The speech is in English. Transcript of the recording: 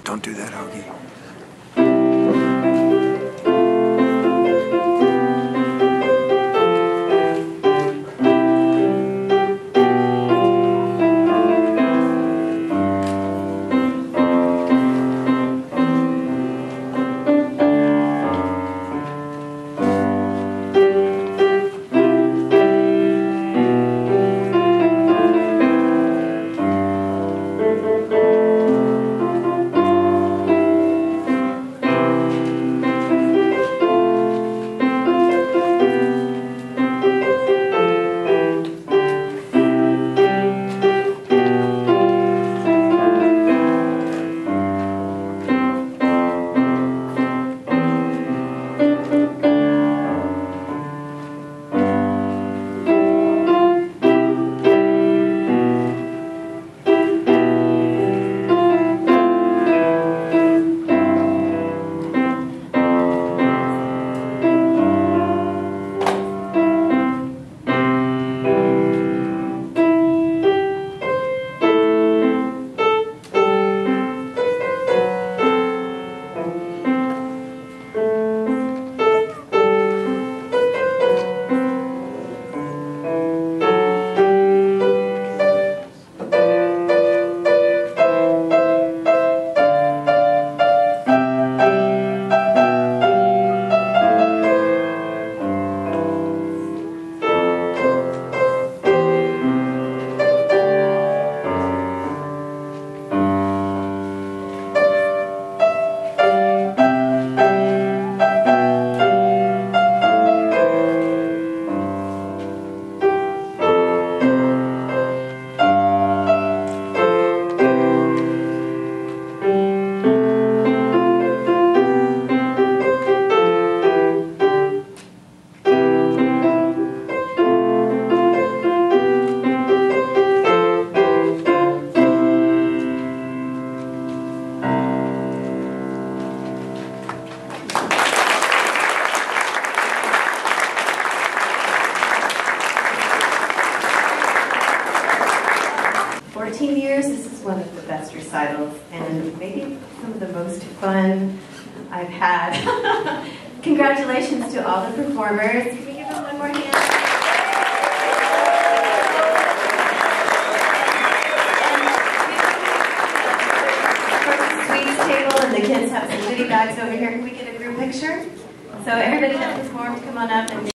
Don't do that, Hoagie. Years, this is one of the best recitals and maybe some of the most fun I've had. Congratulations to all the performers. Can we give them one more hand? And sweets table and the kids have some goodie bags over here. Can we get a group picture? So everybody that performed, come on up and